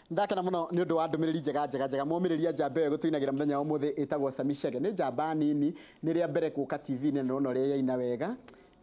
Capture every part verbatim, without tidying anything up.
ndakena muno ni undu wa ndumiriri njega njega njega muumiriria njamba yo gutuinagira muthenya wa muthi itagwo Samishege ni njamba nini ni ria mbere kuka T V ne no ria yaina wega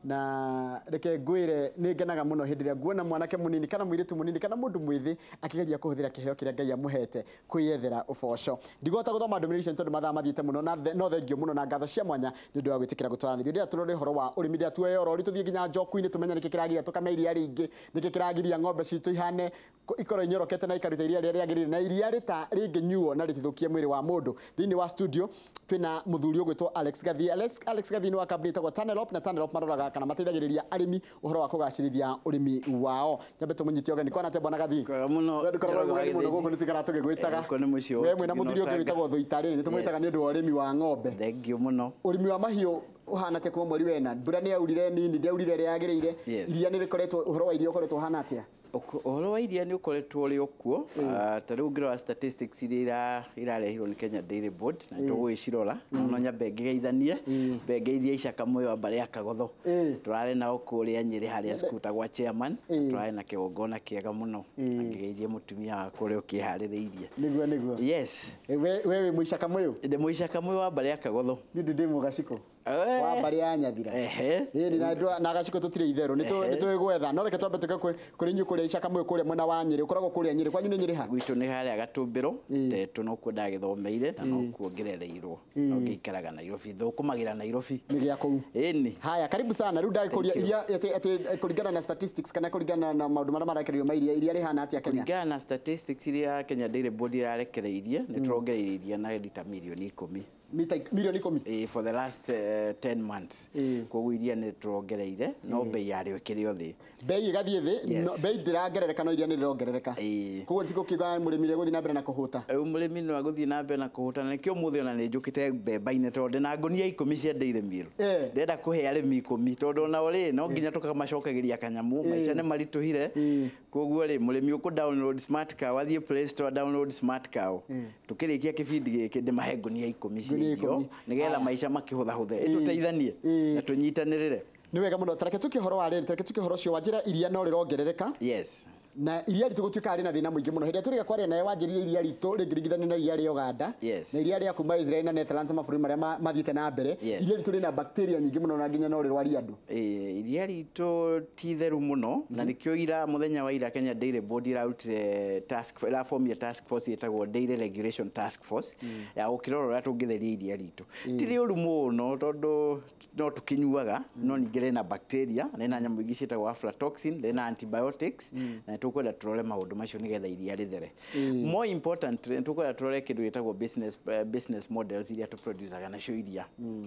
na reke ngwire ni ngenaga muno hindi ria nguona mwanake munini kana mwiritu munini kana mundu mwithi akigeria kuhuthira kiheo kiria Ngai amuhete kwiyethera uboco ndigota guthoma ndumiriri centu mathaa mathiite muno na no thengio muno na ngatho cia mwanya ni ndu wa gwitikira gutwaranithio ndia turore horo wa urimi ndia tuwe oro ri tuthie nginya njoku-ini tumenya niki kiragiria tukame iria ringi niki kiragiria ng'ombe citu ihane ikoro inyorokete na ikaruta iria ria riagirire na iria rita ringi nyuo na ritithukie mwiri wa mundu thiini wa studio twina muthuri ugwitwo Alex Gathii Alex Alex Gathii ni wa kabri tagwo Tanelop na Tanelop maroraga kana mateithagiriria arimi uhoro wa kugacirithia urimi wao nyambe tumunyitie ogeni kwana te bwana Gathii muno muno guko nitigara tugigwitaga we mwina muthuri ungi witagwo Thuitari ni tumwitaga ni undu wa urimi wa ng'ombe thengio muno urimi wa mahiu uhana te kwa mweri wena mbura ni aurire nini ndiaurire ria yagirire iria ni rikoretwo uhoro wa irio ukoretwo hana atia uhoro wa iria ni ukoretwo uri okuo ta riu ngira statistics iria irarehirwo ni Kenya Dairy Board na tugwicirora no nyambe ngigeithanie bengeithia icaka moyo wa bari akagotho turare na okuria Nyeri haria skuta gwa chairman turare na kigongona kiega muno ngigeithie mutumia kuri ukihaririirie niguo niguo yes wewe muicaka moyo ndi muicaka moyo wa bari akagotho ni ndi mugaciko wa bari ya nyathira ehe ni na na gaciko tutire itherũ ni tu gwetha no reke twambe tuke kuri nyu kuri icaka moyo kuri mwena wa Nyeri ukoragwo kuri Nyeri kwanyu ni Nyeri ha gwitu ni haria gatumbiro tetu no kuo ndagithomeire na no kuongerereirwo no ngikaraga Nairobi thukumagira Nairobi ni gya kuu eni haya karibu sana riu ndagikuria iria ati kuringana na statistics kana kuringana na maundu maria marakererio mairia iria rihana atia Kenya kuringana na statistics iria Kenya Dairy Board irarekereirie ni turongereirie na lita milioni ikumi mita milioni ikumi eh for the last uh, ten months koguo iria ni turongereire no bei yari wikirio thi bei igathie thi no bei ndiragerereka no iria ni rongerereka koguo tiko kiga murimire guthi na mbere na kuhuta eu murimi no aguthi na mbere na kuhuta na kio muthi ona ni njukite mbemba-ine tondu na ngonia ikumi cia Dairy Meal ndenda kuhe arimi ikumi tondu na uri no nginya tukamacokagiria kanyamu maica ni marituhire koguo ri murimi uku download smart cow athie Play Store download smart cow tukirikia kibindi giki ndimahe ngonia ikumi cio nigetha maica makihutha huthe ituteithanie na tunyitanirire ni wega muno tareke tukihoro wa riri tareke tukihoro cio wanjira iria no rirongerereka yes na iria ritu gutuika ari na thina muingi muno hindi turiga kwaria naye wanjiririe iria ritu ringirigithania na iria ria Uganda yes. na iria ria kuma Israel na Netherlands maburi maria mathiite na mbere yes. iria ritu rina bacteria nyingi muno na nginya no rirwari andu eh iria ritu ti theru muno mm -hmm. na nikio ira muthenya wa ira Kenya Dairy Board irautire task ira form ya task force itagwo Dairy Regulation Task Force mm. ya ukiroro ria tungitheria iria ritu mm. tiri uru muno tondu no tukinyuaga mm. no ningire na bacteria na ina nyamu ingi citagwo aflatoxin na antibiotics mm. na tukwenda turore maundu macio nigetha iria rithere mm. more important tukwenda turore kindu gitagwo business uh, business models iria tu produce aga nacio iria mm.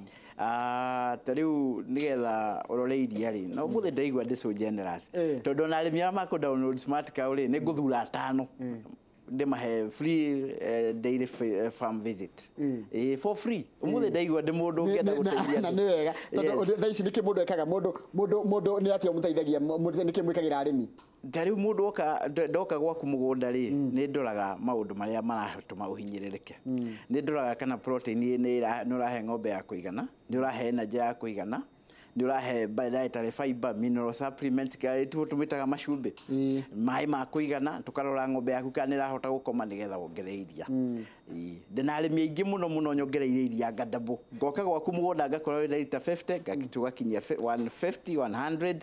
ah tariu nigetha urore iria ri no muthe ndaigua ndi so generous mm. tondu na arimi ama ku download smart cow ri ni nguthura atano mm. ndimahe free uh, dairy farm visit mm. eh for free umuthe ndaigua ndi mundu ungenda guteithia na ni wega tondu thaici niki mundu ekaga mundu mundu mundu ni atia muteithagia mundu niki mwikagira arimi tari mundu oka ndoka gwaku mugunda ri ni ndoraga maundu maria maratuma uhinyiririke ni ndoraga kana protein ni urahe ng'ombe ya kuigana ni urahe energy ya kuigana ni urahe dietary fiber mineral supplements ka tu tumitaga mashumbe mai ma kuigana tukarora ng'ombe yaku kana irahota gukoma nigetha wongereiria ndina arimi aingi muno muno nyongereiria iria gadabo ngoka gwaku mugunda ngakora wi lita fifty ngakituga kinyia one fifty one hundred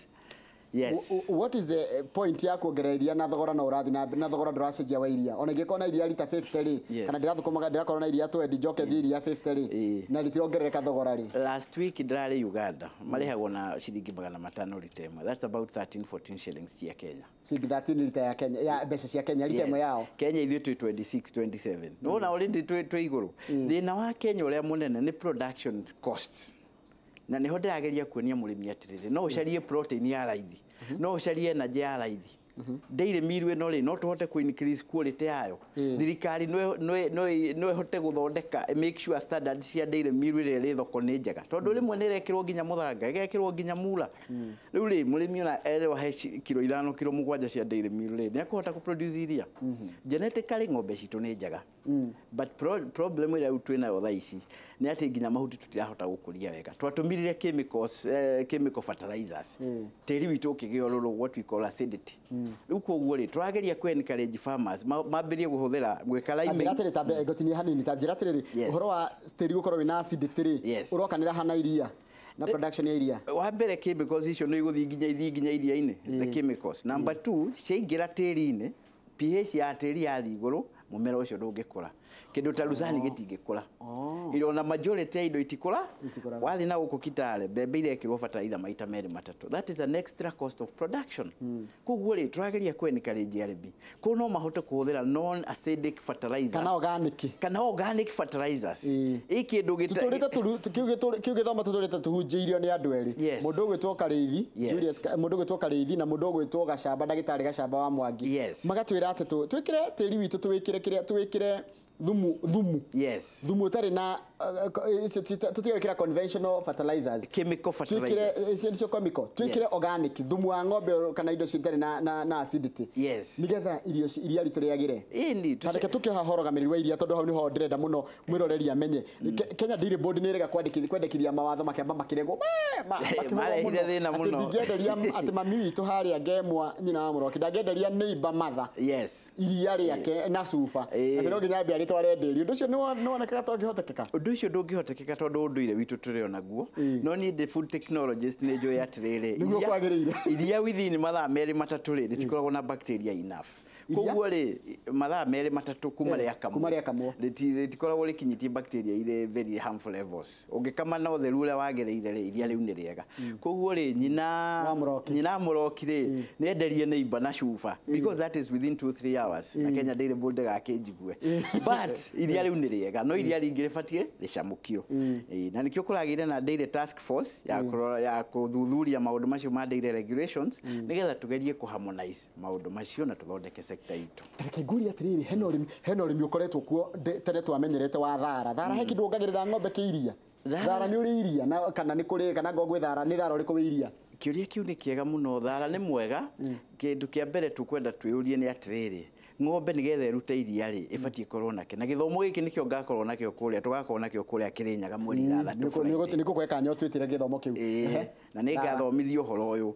yes what is the point ya kuongereria na thogora na urathi na na thogora nduracenjia wa iria ona ngikona iria lita fifty ri kana ndirathukumaga ndirakora na iria twendi njoke thi iria fifty ri na litirongerereka thogora ri last week ndirari Uganda marihagwo na shilingi magana matano ritema that's about thirteen fourteen shillings cia Kenya shilingi thirteen lita ya Kenya ya mbeca cia Kenya ritema yao Kenya ithu twenty-six twenty-seven no na already twe iguru thina wa Kenya uria munene ni production costs na niho ndageria kuonia murimi atiriri no ucarie protein ya raithi no ucarie energy ya raithi Dairy Meal no ri no tuhote ku increase quality yayo thirikari no no no hote guthondeka make sure standards cia Dairy Meal ri thoko ni njega tondu rimwe ni rekirwo nginya muthanga igekirwo nginya mula riu ri murimi ona erwa he kilo ithano kilo mugwanja cia Dairy Meal ri ni akuhota ku produce iria genetically ng'ombe citu ni njega but problem ira utwe nayo thaici nĩ atĩ nginya mahuti tutirahota gũkũria wega twatũmirire chemicals uh, chemical fertilizers mm. tĩri witũ ũkĩgĩa ũrũrũ what we call acidity rĩu koguo rĩ tũrageria ku encourage farmers mambĩrie gũhũthĩra gwĩka liming njĩra tĩrĩ tambe ngotinie hanini ta njĩra tĩrĩ ũhoro wa tĩri gũkorwo wĩna acidity rĩ ũrokanĩra hana iria na production ya iria wa mbere chemicals icio no igũthiĩ nginya ithi nginya iria-inĩ the chemicals number two ciaingĩra tĩri-inĩ pH ya tĩri yathi igũrũ mũmera ũcio ndũngĩkũra kĩndũ ta Ruciini gĩtingĩkũra irona majority ya indo itikũra wathi na gũkũ Kitale mbembe irekĩrwo fertilizer maita merĩ matatũ that is an extra cost of production koguo rĩ tũrageria ku encourage arĩmi kũu no mahote kũhũthĩra non acidic fertilizer kana organic kana organic fertilizers ĩ kĩndũ gĩtũrĩte kiu gĩthoma tũtũrĩte tuhunjĩirio nĩ andũ erĩ mũndũ ũgwĩtwo Karĩithi Julius mũndũ ũgwĩtwo Karĩithi na mũndũ ũgwĩtwo Gacamba ndagĩtarĩ Gacamba wa Mwangi magatwĩra atĩ twĩkĩre tĩri witũ twĩkĩre kĩrĩa twĩkĩre thumu thumu yes thumu tari na tutige kira conventional fertilizers chemical fertilizers icio chemical twikire organic thumu wa ng'ombe kana indo citari na na, na acidity yes nigetha irio iria ritu riagire indi tandike tukihahorogamirirwa iria tondu hau niho ndirenda muno mwiroreri amenye Kenya Dairy Board ni rega kwandikithia kwendekithia mawatho makamba makirego marehire thina muno ndingenderia ati mami witu haria ngemwa nyina wa muroki ndangenderia neighbor mother yes iria riake na sufa na no nginya mbia ritware ndiri undu ucio ni woneka tongihotekeka undu ucio ndungihotekeka tondu unduire witu turi onaguo no ni the food technologist ni njoya atiriri niguo kwagiriire iria within mathaa meri matatu ri ritikoragwo na bacteria enough koguo ri mathaa meri matatu kuma ria kamwe kuma ria kamwe ritikoragwo rikinyitie bacteria ire very harmful levels ungikama na utheru uria wagereire ri iria riu ni riega koguo ri nyina nyina muroki ri ni enderie neighbor na shufa because that is within two three hours na Kenya Dairy Board gakinjigue but iria riu ni riega no iria ringi ribatie ricamukio na nikio kuragire na Dairy Task Force ya ya kuthuthuria maundu macio ma dairy regulations nigetha tugerie ku harmonize maundu macio na tuthondeke sector itu tareke nguri atiriri heno rimi heno rimi ukoretwo kuo tene twamenyerete wa thara thara he kindu ongagirira ng'ombe kiiria thara ni uri iria na kana ni kuri kana ngogwe thara ni thara uri ku iria kiuria kiu ni kiega muno thara ni mwega kindu kia mbere tukwenda twiyurie ni atiriri ng'ombe nigetha irute iria ri ibatie korwo nake na githomo giki nikio ngakorwo nakio kuria tugakorwo nakio kuria Kirinyaga mweri gathatũ niko kweka nyotwitire githomo kiu na ni ngathomithio horo uyu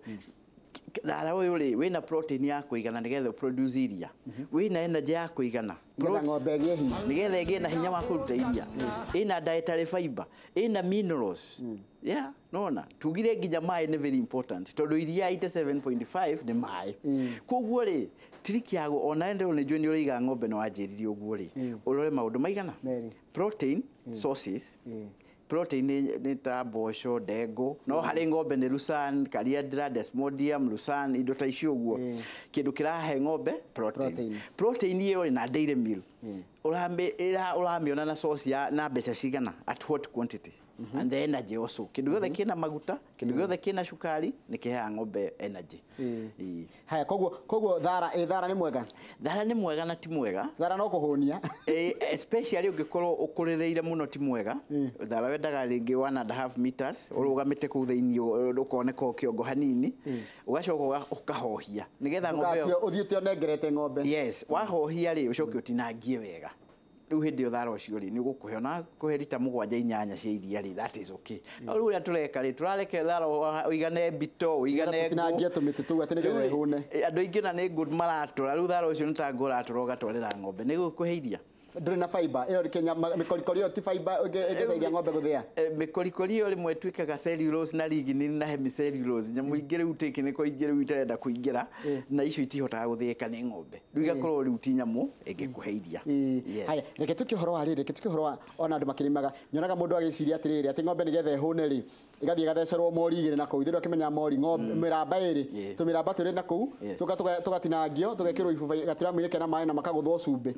thara uyu ri wina protein ya kuigana nigetha produce iria wina energy ya kuigana ng'ombe gie hinya nigetha igie na hinya wa kuruta iria ina dietary fiber ina minerals yeah nona tugire nginya mai ni very important tondu iria eighty-seven point five ni mai koguo ri triki yago ona ende one joni uriga ng'ombe no ajiririe uguo ri urore maundu maigana protein sources protein ni ta mboco ndengũ no harĩ ng'ombe ni Ruciini Kariandra Desmodium Ruciini indo ta icio uguo kindu kirahe ng'ombe protein protein iyo na dairy meal urambe ira uramiona na source ya na mbeca cigana at what quantity Mm -hmm. and the energy also kindu gothe kina maguta kindu gothe kina shukari nikiheaga ng'ombe energy mm. haya koguo koguo thara e thara ni mwega thara ni mwega na ti mwega thara no kuhunia eh especially ungikorwo ukurireire muno ti mwega mm. thara wendaga ringi one and a half meters urugamite ku theini ukoneka kiongo hanini mm. ugacoka ukahohia nigetha ng'ombe uthiite onengerete ng'ombe yes wahohia ri ucoke utinangie wega riu hindi thara ucio ri ni gukuhe ona kuhe lita mugwanja inyanya cia iria ri that is okay no riu ya tureka ri turareke thara uigane bito uigane tinangia tumite tu atenere hune andu ingi na ni good maratura riu thara ucio nitangura turoga twarira ng'ombe ni gukuhe iria nduri na fiber iyo Kenya mikorikori yo ti fiber ngetheithia ng'ombe guthia mikorikori iyo rimwe twikaga cellulose na lignin na hemicellulose nyamu ingire utiki ni ko ingire uiterenda kuingira na icio itihotaga guthika ni ng'ombe riu igakorwo riu ti nyamu ingikuheithia haya reke tukihoro wa riri reke tukihoro ona andu makirimaga nyonaga mundu agiciria atiriri ati ng'ombe nigetha ihune ri igathie gathecerwo mori igire na kuu ithiru akimenya mori ng'ombe miramba iri tumiramba turi na kuu tuka tugatinangio tugekirwo ibuba gatiramuire na mai na makaguthwo cumbe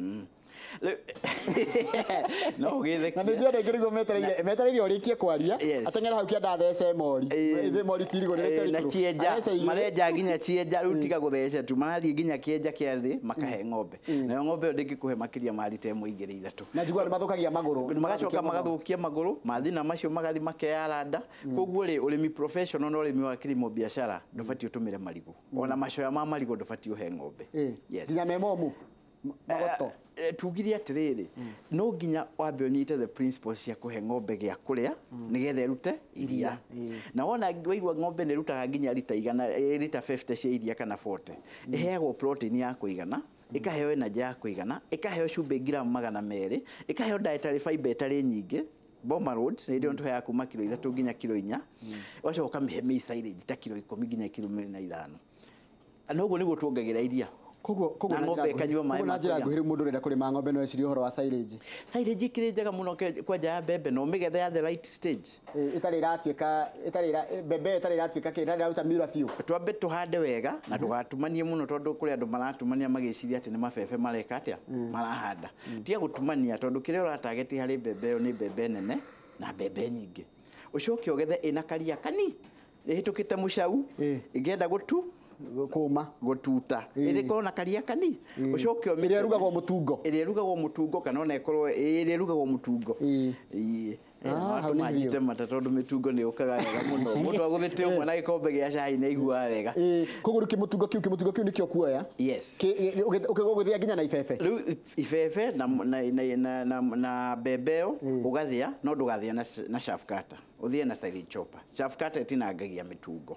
no githeke na ndio ndio ngirigo metereire metereire urikie kwaria atengera hau kia ndathece mori ithe mori tirigo ni na cienja marenja ginya cienja rutiga guthece tu marathie ginya kienja kia thi makahe ng'ombe na ng'ombe ndingikuhe makiria mari te muigire ithatu na njigwa ni mathukagia maguru magacoka magathukia maguru mathina macio magathi makeyaranda koguo ri urimi professional no urimi wa kilimo biashara ndubatie utumire marigo ona macoya ma marigo ndubatie uhe ng'ombe yes nginya memomu magoto tugire atiriri no nginya wambe unyite the principles cia kuhe ng'ombe gĩa kũrĩa nigetha irute iria na wona waigua ng'ombe nĩ rutaga nginya lita igana lita fifty cia iria kana forty iheagwo protein ya kũigana ikaheo energy ya kũigana ikaheo cumbĩ gram magana merĩ ikaheo dietary fiber itarĩ nyingĩ Boma Roads nĩ ndio ya kuma kilo ithatũ nginya kilo inya wacoka ũkamĩhe maize silage ta kilo ikũmi nginya kilo mĩrongo ĩna na ithano ana ũguo nĩguo tuongagĩra iria koguo koguo ng'ombe ikanyua maĩ na njĩra nguhĩ mũndũ ũrenda kũrĩma ng'ombe no ecirie ũhoro wa silage silage ikĩrĩ njega mũno kwanja ya mbembe no mĩgethe ya the right stage itarĩ iratuĩka itarĩ mbembe itarĩ iratuĩka kĩrĩa iraruta miura biũ twambe tũhande wega na ndũgatumanie mũno tondũ kũrĩ andũ maratumania magĩciria atĩ nĩ mabebe mareka atĩa marahanda tiga gũtumania tondũ kĩrĩa ũratarget harĩ mbembe ĩyo nĩ mbembe nene na mbembe nyingĩ ũcoke ũgethe ĩna karia kani ĩhĩtũkĩte mũcau ĩngĩenda gũtu kuma gututa iri korwo na karia kani ucoke iri rugagwo mutungo iri rugagwo mutungo kana ona ikorwo iri rugagwo mutungo ii ah hau ni njite mata tondu mitungo ni ukaga wega muno mundu aguthite umwe na gikombe gia cai ni igua wega ii kuguru kimutungo kiu kimutungo kiu nikio kuoya yes ukiguthia nginya na ifefe riu ifefe na na na na bebeo ugathia no ndugathia na na chaff cutter uthie na silage chopper chaff cutter itinangagia mitungo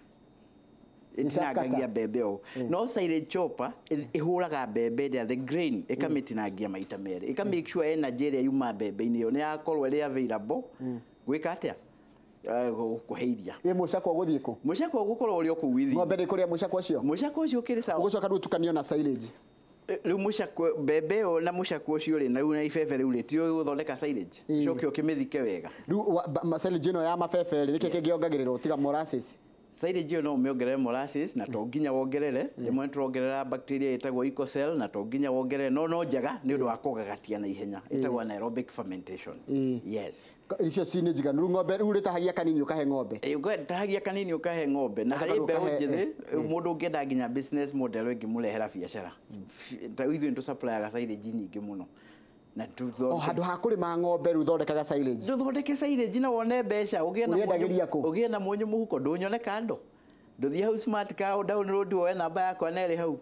itinangagia mbembe o no silage chopper ihuraga mbembe the grain ikamitinangia maita mere ika make sure energy ĩrĩa yuma mbembe-inĩ yo nĩ yakorwo ĩrĩ available gwĩka atĩa kuheiria ĩ mũcakwa gũthiĩ kũ mũcakwa gũkorwo ũrĩ okũu withi ng'ombe nĩ kũrĩa mũcakwa ũcio mũcakwa ũcio ũkĩrĩ sawa ũgũcoka rĩu tukanio na silage rĩu mũcakwa mbembe ĩyo na mũcakwa ũcio rĩ na rĩu na ibebe rĩu rĩ tio gũthondeka silage coke ũkĩmĩthike wega rĩu silage ĩno ya mabebe rĩ nĩkĩ kĩngĩongagĩrĩrwo tiga molasses silage ĩyo no ũmĩongerere molasses na to nginya wongerere ĩmwe tũrongerera bacteria ĩtagwo ecocell na to nginya wongerere no no njega nĩ ũndũ wa kũgagatia na ihenya ĩtagwo anaerobic fermentation yes icio ci nĩ njiganu rĩu ng'ombe rĩu rĩtahagia kanini ũkahe ng'ombe ũtahagia kanini ũkahe ng'ombe na harĩ mbeũ njĩthĩ mũndũ ũngĩenda nginya business model ĩngĩmũrehera biacara ta ithuĩ nĩ tũsupply silage nyingĩ mũno na o handu ha kurima ng'ombe ru thondekaga silage thondeke silage na wone mbeca ugie na ugie na munyu muhuko ndunyone kando nduthie hau smart car download woe namba yakwa na ĩrĩ hau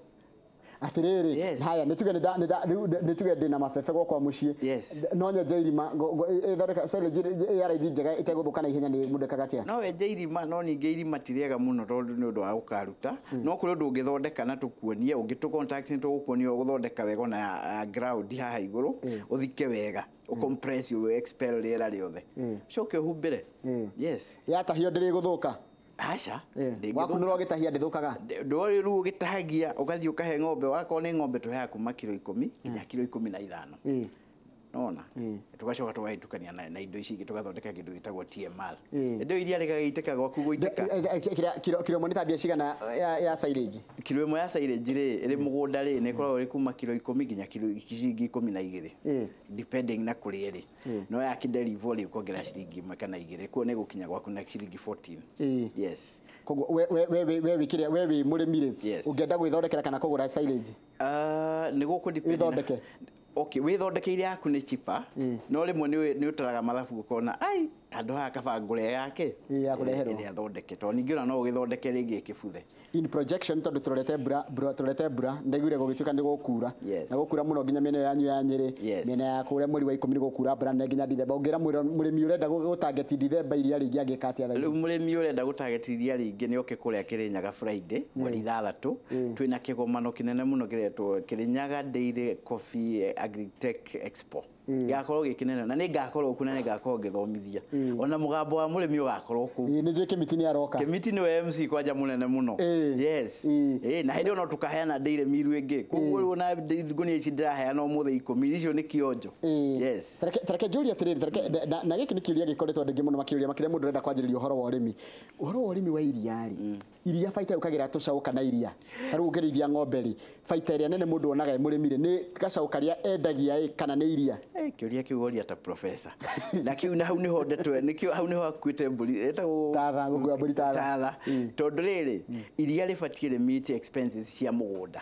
atiriri haya nituge nituge ndina mabebe gwakwa mucii no nyenje irima ithondeka silage ya raithi njega iteguthuka na ihenya ni mundekaga atia no wenje irima no ninge irima tirega muno tondu ni undu wa gukaruta no kuri undu ungithondeka na tukuonie ungitu contact ni tugukuonia guthondeka wega na ground haha iguru uthike wega ucompress you expel riera riothe coke uhumbire yes yatahio ndiri guthuka aca wakunurwo gitahia ndithukaga ndori ru gitahagia ugathii ukahe ng'ombe wako ni ng'ombe tuheaga kuma kilo ikũmi nginya kilo ikũmi na ithano nona tugacoka tugaitukania na indo ici tugathondeka kindu gitagwo T M R indo iria rigagitĩka gwaku gũitĩka kilo kilo monita bia cigana ya silage kilo ĩmwe ya silage rĩ ĩrĩ mũgũnda rĩ nĩ ikoragwo ĩrĩ kuma kilo ikũmi nginya kilo ikũmi na igĩrĩ depending na kũrĩa rĩ no ya kideliver rĩ kuongerera ciringi ĩmwe kana igĩrĩ kuo nĩ gũkinya gwaku na ciringi fourteen yes koguo we we we we wikire we wi mũrĩmi rĩ ũngĩenda gwĩthondekera kana kũgũra silage ah nĩ gũkũ depend okay withondekeire yaku ni chipa no rimwe ni ni utaraga mathabu ukona ai andu ha kabangure yake ya kureherwo ni athondeke to ningiona no ugithondeke ringi kibuthe in projection tondu turete bra bra turete bra ndaiguire gugituka ndi gukura na gukura muno nginya mene yanyu ya Nyeri mene ya kuria mweri wa ikũmi ni gukura bra na nginya Dithemba ungira murimi urenda gutarget Dithemba iria ringi angika atia thaa murimi urenda gutarget iria ringi ni oke kuria Kirinyaga Friday mweri ithathatũ twina kigomano kinene muno kiretwo Kirinyaga Dairy Coffee Agritech Expo gakorwo gikinene na ni ngakorwo ku na ni ngakorwo ngithomithia ona mugambo wa murimi ugakorwo ku ni njwe kimiti ni aroka kimiti ni M C kwanja munene muno yes eh na hindi ona tukaheana dairy miru ingi koguo na nguni ici ndiraheana umuthe ikũmi icio ni kionjo yes tareke julia tiriri tareke na giki ni kiuria gikoretwo ndingi muno makiuria makire mundu renda kwanjiriria uhoro wa urimi uhoro wa urimi wa iria ri iria faita ukagira tucau kana iria taru ukirithia ng'ombe ri faita iria nene mundu onaga murimi ri ni gacau karia endagia kana ni iria eh kiuria kiuria ta professor na kiu na hau niho ndetwe nikio hau niho akuite mburi etagwo tatha ngugua mburi tatha tatha tondu riri iria ribatie ri meet expenses cia mugunda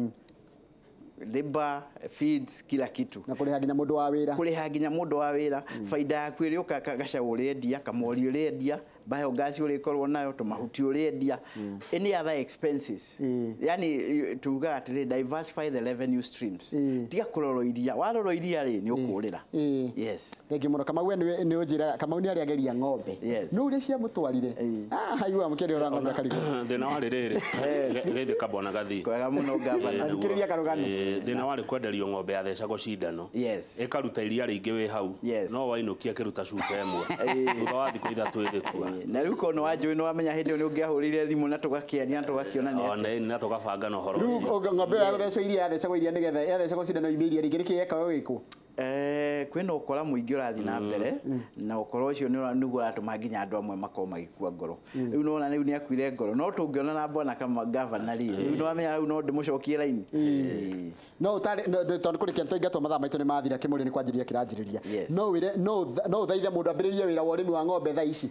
labor feeds kila kitu na kuriha nginya mundu wa wira kuriha nginya mundu wa wira faida yaku iri ukaka gacau urendia kamori urendia biogas uri korwo nayo tumahuti uri endia any other expenses yani tuga atiri diversify the revenue streams tiga kuroro iria waroro iria ri ni ukurira yes thengi muno kama we ni unjira kama ni ari ageria ng'ombe no uri cia mutwarire ah hayua mukeri ora ng'ombe karibu thina wari riri gethi kabona gathi kwega muno gavana thikiriria karugano thina wari kwenderio ng'ombe ya thecagwo cindano yes ikaruta iria ringi wi hau no wainukia kiruta cuka emwe thutha wa thiku ithatu igikua na riu kono wanjui no wamenya hindi ni ungiahurire thimu na tugakiania na tugakiona ni ona ni na tugabanga no horo riu ng'ombe ya thecwo iria ya thecagwo iria nigetha ya thecagwo cindano imiria ringi rikieka we wiku eh kwina ukora muingi urathi na mbere na ukora ucio ni niguo ratuma nginya andu amwe makoma magikua ngoro riu no na riu ni akuire ngoro no tungiona na bona kama governor riu no wamenya riu no ndimucokie line no utari tondu kuri kento ingato mathaa maitu ni mathira kimuri ni kwanjiria kiranjiriria no wire no no uthaithe mundu ambiririe wira wa urimi wa ng'ombe thaa ici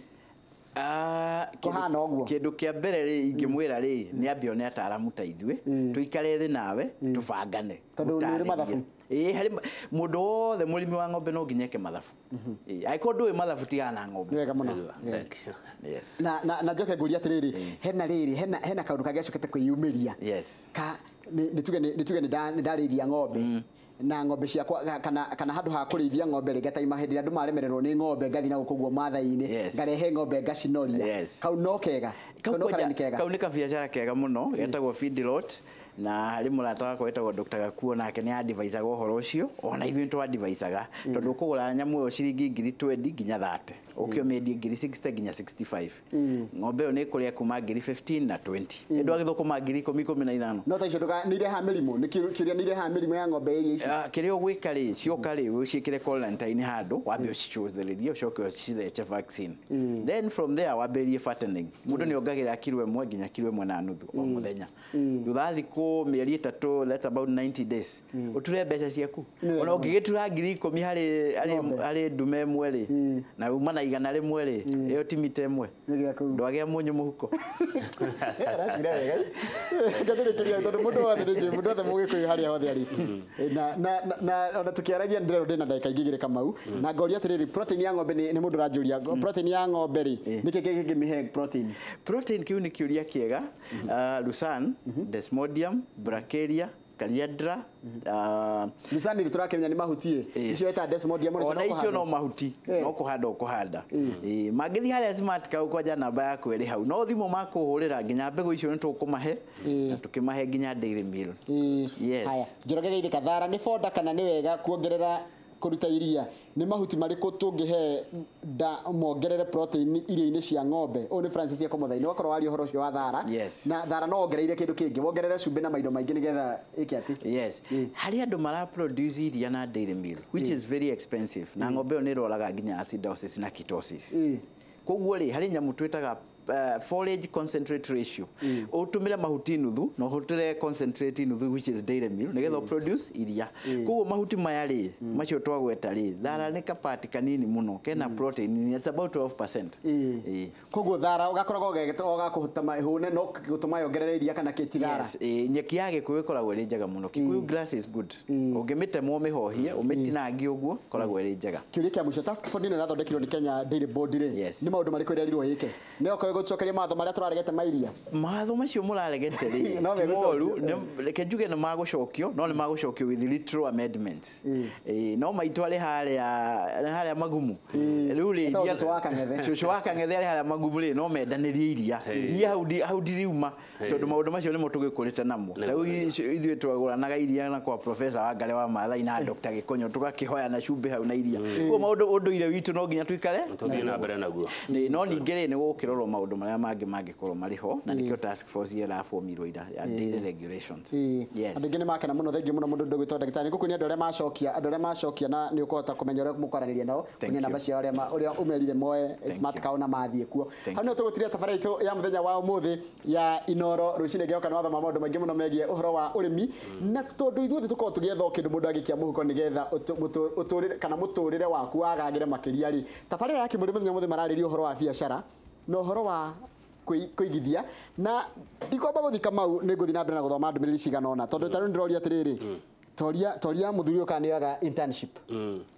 ah kohana oguo kindu kia mbere ri ingimwira ri ni ambio ni ataramu ta ithwe tuikare thi nawe tubangane tondu ni mathafu eh hari mundu wothe murimi wa ng'ombe no nginyeke mathafu eh ai kondu we mathafu tigana ng'ombe wega muno yes na na na njoke nguria atiriri hena riri hena hena kaundu kagecokete kwiyumiria yes ka ni tuge ni tuge ni ndarithia ng'ombe na ng'ombe ciakwa kana kana handu ha kurithia ng'ombe ri gataima hindi andu maremererwo ni ng'ombe ngathi na gukuguo mathaini ngarehe ng'ombe ngacinoria kau no kega kau no karani kega kau ni ka biashara kega muno getagwo feedlot na hari murata wako wetagwo Doctor Gakuo nake ni advisor go horo ucio ona ithuĩ twa advisorga tondu kugura nyamu yo ciringi ngiri twenty nginya thirty ukio mendi ngiri sixty nginya sixty-five ng'ombe yo ni kuria kuma ngiri fifteen na twenty ndu agithukuma ngiri ikumi ikumi na ithano no ta icio nduga ni reha mirimu ni kiria ni reha mirimu ya ng'ombe iria ici kiria ugwika ri cioka ri ucikire quarantine handu wambe ucichuthiririe ucoke ucitheche vaccine then from there wamberie fattening mundu ni ongagira kilo imwe nginya kilo imwe na nuthu o muthenya thutha thiku mieri itatu that's about ninety days uture mbeca ciaku ona ungigitura ngiri ikumi hari hari ndume imwe ri na uma na igana rimwe ri iyo timite imwe ndwagia munyu muhuko ngathikiria tondu mundu wothe ni mundu wothe mugikuyu haria hothe ari na na na ona tukiaragia ndero ndina ndagika ingigire kamau na ngoria atiriri protein ya ng'ombe ni mundu rajuria protein ya ng'ombe ri niki kingimihe protein protein kiu ni kiuria kiega Ruciini desmodium bracharia Caliandra uh Ruciini riturakemenya ni mahuti icio eta desmodium no ona icio no mahuti no kuhanda kuhanda eh magithi haria smart kau kwaja namba yaku eri hau no thimo makuhurira nginya mbegu icio ni tukumahe na tukimahe nginya daily meal yes haya njorogereire kathara ni foda kana ni wega kuongerera kuruta iria ni mahuti mariko tungihe da mongerere protein irio-ini cia ng'ombe o ni Francis ya komothaini wakorwo wari horo cio wa thara na thara no ongereire kindu kingi wongerere cumbi na maindo maingi nigetha iki ati yes hari andu mara produce iria na dairy meal which is very expensive na ng'ombe ni roraga nginya acidosis na ketosis koguo ri hari nyamu twitaga Uh, forage concentrate ratio utumire mahuti nuthu no hutire concentrate nuthu which is dairy meal nigetha produce iria koguo mahuti maya ri macio twagweta ri thara ni kapati kanini muno kena protein is about twelve percent eh koguo thara ugakoragwo gegeto gakuhuta mahune no gutuma yongerere iria kana kiti thara yes nyeki yage kwikoragwo ri njega muno kikuyu grass is good ungimite mo mihohie umitinangi uguo koragwo ri njega kiuri kia mucio task force ni nathondekirwo ni Kenya Dairy Board ri ni maundu mariko irerirwo yike ni oko gucokeria matho maria turaregete mairia matho macio muraregete ri moru reke njuge na magucokio no ni magucokio with literal amendments eh no maitware haria haria magumu riu ri iria cucu wa kangethe haria magumu ri no mendanirie iria ni haudi haudi riuma tondu maundu macio ni mutugikurite namo riu ithuĩ twaguranaga iria na kwa professor wa ngare wa Maathai na Doctor Gikonyo tugakihoya na cumbi hau na iria ko maundu unduire witu no nginya tuikare tuthie na mbere naguo ni no ningere ni gukirorwo maundu maria mangi mangikorwo mariho na nikio task force ira fomirwo ira ya daily regulations yes andu ngene makena muno thengi muno mundu ndugwitwa ndagitari ngukuni andu aria macokia andu aria macokia na ni ukota kumenya uria mukoraniria nao ni namba cia uria uria umerire moe smart kao na mathie kuo hano tugutiria tafari itu ya muthenya wa umuthi ya iNooro Ruciini ngioka na wathoma maundu maingi muno megie uhoro wa urimi na tondu ithuĩ tukorwo tugietha kindu mundu agikia muhuko nigetha uturire kana muturire waku wagagire makiria ri tafari ya kimuri muthenya muthi marariria uhoro wa biashara no uhoro wa kuigithia na ndikomba guthika mau ni nguthi na mbere na guthoma ndumiriri cigana ona tondu taru ndiroria atiriri toria toria muthuri ukaniaga internship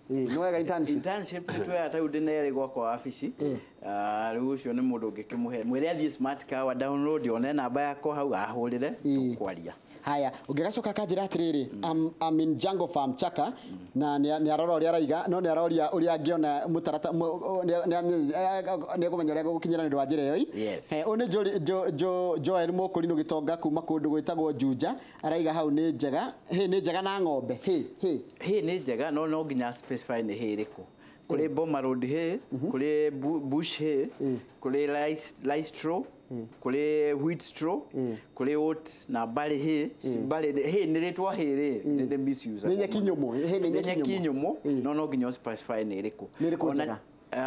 eh no wega internship internship twa ata udinere gwako office ah riu ucio ni mundu ngikimuhe mwire athie smart car wa download one namba yako hau ahurire tukwaria. Haya, ungegacoka kanjira atiriri am am in Jungle Farm Chaka na ni arora uri araiga no ni aroria uri angiona mutarata ni kumenya uri gukinyira ni ndwajire yo eh one jo jo Joel Mokuri no gitonga kuma kundu gwitagwo Juja araiga hau ni njega he ni njega na ng'ombe he he he ni njega no no nginya specify ni he iriku kuri Boma Road he kuri Bush he kuri Lystro kuri Wheat Straw kuri Oat na Bari he Bari he ni ritwa he ri ni misuse ni nyakinyomo he ni nyakinyomo no no nginya specify ni iriku ni iriku njega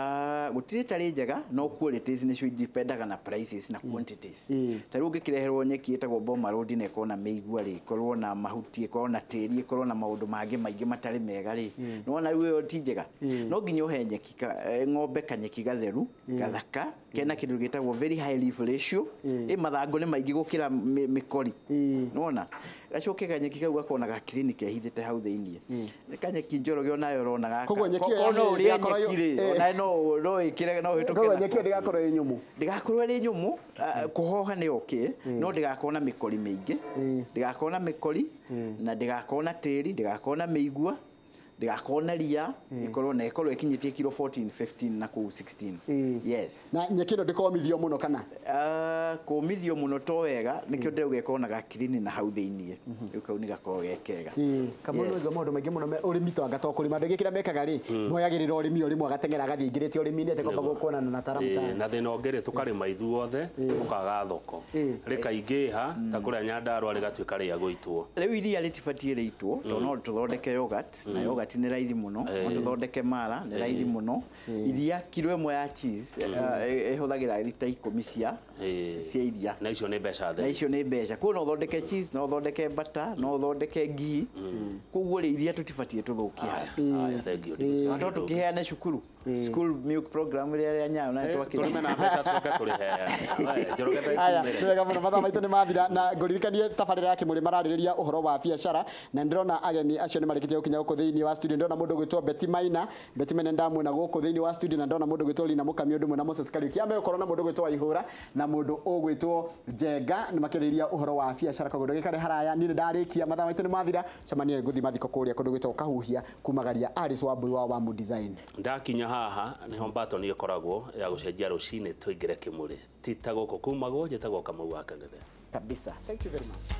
ah gutire tari njega no qualities ni cio dependaga na prices na quantities tari ungikireherwo nyeki etagwo Boma Road ne kona meigua ri korwo na mahuti korwo na tiri korwo na maundu mangi maingi matari mega ri no wona riu yo ti njega no nginya uhe nyeki ng'ombe kanyeki gatheru gathaka kena kindu gitagwo very high leaf ratio e mathango ni maingi gukira mikori no wona gacoke kanyeki kau gakona ga clinic ehithite hau thiini kanyeki njoro gyo nayo rona gaka koguo nyeki no uri nyeki no no ikire no hituke koguo nyeki ndigakorwo i nyumu ndigakorwo ri nyumu kuhoha ni okay no ndigakorwo na mikori mingi ndigakorwo na mikori na ndigakorwo na tiri ndigakorwo na meigua ndigakorwo na ria ikorwo na ikorwo ikinyitie kilo fourteen fifteen na ku sixteen yes na nyeki ndo ndikomithio muno kana ah komithio muno to wega nikio ndeu gekorwo na gakrini na hau thiini riu kau ni gakorwo gekega kamuno ngo maundu maingi muno urimi to anga to kurima ndegikira mekaga ri moyagirira urimi uri mwagatengera gathi ingirite urimi ni ateko kuona na taramuta na thina ongere tukarima ithuothe tukaga thoko rikaingiha ta kuria Nyandarua rigatuika ria guitwo riu iria ritibatie riitwo to no tuthondeke yogurt na yogurt ni raithi muno no tuthondeke mara ni raithi muno iria kilo imwe ya cheese ihuthagira lita ikumi cia cia iria na icio ni mbeca na icio ni mbeca ku no thondeke cheese no thondeke butter no thondeke ghee kuguo ri iria tutibatie tuthukia aya thank you ndo tukiheane cukuru school milk program ria ria nyayo na twakira tuli mena mbeca tuke kuri he jorogeta aya twega muno mathaa maitu ni mathira na nguririkanie tabarira yake muri maraririria uhoro wa biashara na ndirona ageni acio ni marikitie gukinya guku thiini wa studio ndona mundu gwitwo Betty Maina Betty Maina ndamwona guku thiini wa studio na ndona mundu gwitwo Lina Mukami undu mwe Moses Kariuki ame ukorwo na mundu gwitwo Ihura na mundu ugwitwo Jenga ni makiriria uhoro wa biashara kwa gundu gikare haraya ni ndarikia mathaa maitu ni mathira camanie nguthi mathiko kuria kundu gwitwo Kahuhia kumagaria Alice wa Boy wa Wamu Design ndakinya haha niho mbatoni ikoragwo ya gucenjia Ruciini tuingire kimuri tita guku kumagwo jetagwo Kamau wa Kagethe kabisa. Thank you very much.